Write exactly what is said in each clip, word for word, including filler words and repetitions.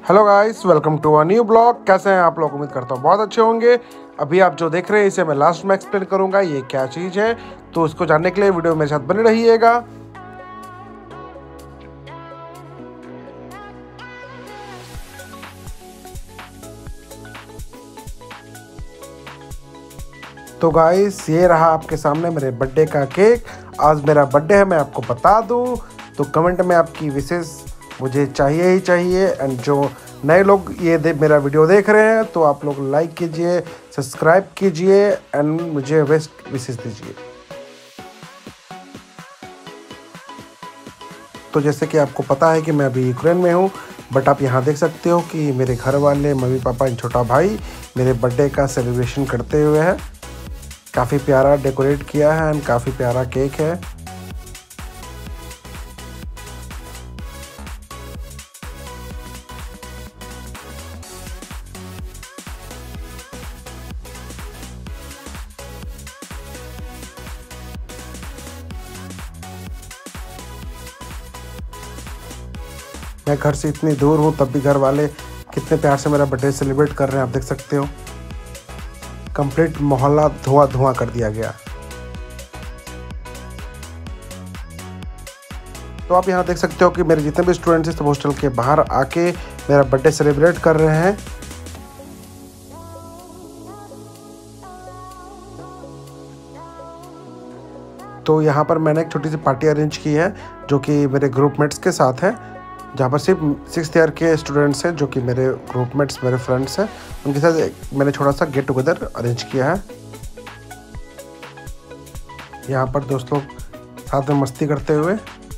Hello guys, welcome to a new blog. कैसे हैं आप लोग? उम्मीद करता हूँ बहुत अच्छे होंगे। अभी आप जो देख रहे हैं इसे मैं लास्ट में एक्सप्लेन करूंगा ये क्या चीज़ है, तो इसको जानने के लिए वीडियो मेरे साथ बने रहिएगा। तो गाइस, ये रहा आपके सामने मेरे बर्थडे का केक। आज मेरा बर्थडे है, मैं आपको बता दूं। तो कमेंट में आपकी विशेष मुझे चाहिए ही चाहिए। एंड जो नए लोग ये दे, मेरा वीडियो देख रहे हैं तो आप लोग लाइक कीजिए, सब्सक्राइब कीजिए एंड मुझे बेस्ट विशेष दीजिए। तो जैसे कि आपको पता है कि मैं अभी यूक्रेन में हूँ, बट आप यहाँ देख सकते हो कि मेरे घर वाले, मम्मी पापा एंड छोटा भाई मेरे बर्थडे का सेलिब्रेशन करते हुए है। काफ़ी प्यारा डेकोरेट किया है एंड काफ़ी प्यारा केक है। मैं घर से इतनी दूर हूँ तब भी घर वाले कितने प्यार से मेरा बर्थडे सेलिब्रेट कर रहे हैं, आप देख सकते हो। कंप्लीट मोहल्ला धुआं धुआं कर दिया गया। तो आप यहाँ देख सकते हो कि मेरे जितने भी स्टूडेंट्स हैं सब हॉस्टल के बाहर आके मेरा बर्थडे सेलिब्रेट कर रहे हैं। तो यहाँ पर मैंने एक छोटी सी पार्टी अरेंज की है जो कि मेरे ग्रुपमेट्स के साथ है, जहाँ पर सिर्फ सिक्स ईयर के स्टूडेंट्स हैं जो कि मेरे ग्रुपमेट्स, मेरे फ्रेंड्स हैं। उनके साथ मैंने छोटा सा गेट टुगेदर अरेंज किया है। यहाँ पर दोस्त लोग साथ में मस्ती करते हुए।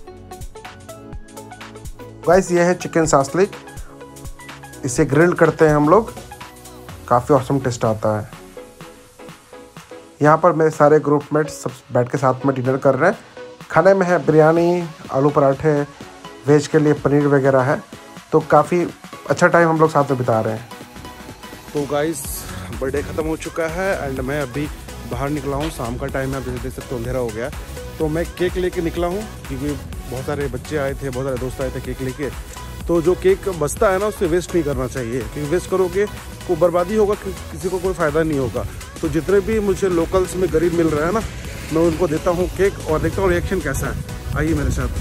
गाइस, ये है चिकन सासलिक। इसे ग्रिल करते हैं हम लोग, काफ़ी ऑसम टेस्ट आता है। यहाँ पर मेरे सारे ग्रुपमेट्स सब बैठ के साथ में डिनर कर रहे हैं। खाने में है बिरयानी, आलू पराठे, वेज के लिए पनीर वगैरह है। तो काफ़ी अच्छा टाइम हम लोग साथ में बिता रहे हैं। तो गाइस, बर्थडे ख़त्म हो चुका है एंड मैं अभी बाहर निकला हूँ। शाम का टाइम है, आप जैसे देख सकते हो अंधेरा हो गया। तो मैं केक लेके निकला हूँ क्योंकि बहुत सारे बच्चे आए थे, बहुत सारे दोस्त आए थे केक लेके। तो जो केक बचता है ना, उससे वेस्ट नहीं करना चाहिए, क्योंकि वेस्ट करोगे को बर्बादी होगा, किसी को कोई फ़ायदा नहीं होगा। तो जितने भी मुझे लोकल्स में गरीब मिल रहा है ना, मैं उनको देता हूँ केक और देखता हूँ रिएक्शन कैसा है। आइए मेरे साथ।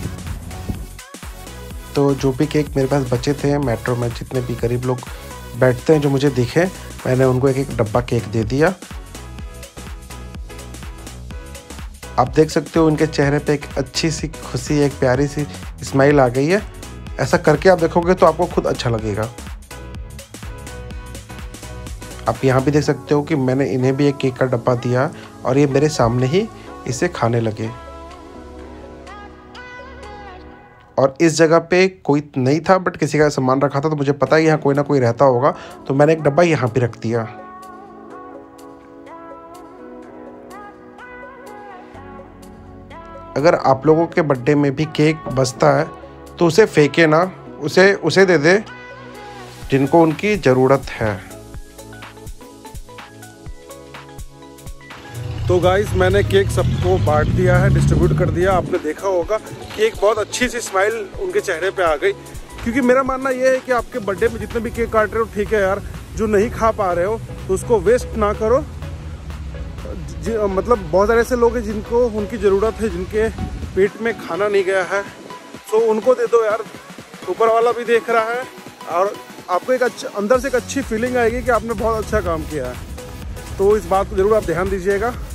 तो जो भी केक मेरे पास बचे थे, मेट्रो में जितने भी गरीब लोग बैठते हैं जो मुझे दिखे, मैंने उनको एक एक डब्बा केक दे दिया। आप देख सकते हो उनके चेहरे पे एक अच्छी सी खुशी, एक प्यारी सी स्माइल आ गई है। ऐसा करके आप देखोगे तो आपको खुद अच्छा लगेगा। आप यहाँ भी देख सकते हो कि मैंने इन्हें भी एक केक का डब्बा दिया और ये मेरे सामने ही इसे खाने लगे। और इस जगह पे कोई नहीं था, बट किसी का सामान रखा था, तो मुझे पता है यहाँ कोई ना कोई रहता होगा, तो मैंने एक डब्बा यहाँ पे रख दिया। अगर आप लोगों के बर्थडे में भी केक बचता है तो उसे फेंके ना, उसे उसे दे दे जिनको उनकी ज़रूरत है। तो गाइस, मैंने केक सबको बांट दिया है, डिस्ट्रीब्यूट कर दिया। आपने देखा होगा कि एक बहुत अच्छी सी स्माइल उनके चेहरे पे आ गई। क्योंकि मेरा मानना ये है कि आपके बर्थडे में जितने भी केक काट रहे हो, ठीक है यार, जो नहीं खा पा रहे हो तो उसको वेस्ट ना करो। मतलब बहुत सारे ऐसे लोग हैं जिनको उनकी ज़रूरत है, जिनके पेट में खाना नहीं गया है, तो उनको दे दो यार। ऊपर वाला भी देख रहा है और आपको एक अच्छा, अंदर से एक अच्छी फीलिंग आएगी कि आपने बहुत अच्छा काम किया है। तो इस बात को ज़रूर आप ध्यान दीजिएगा।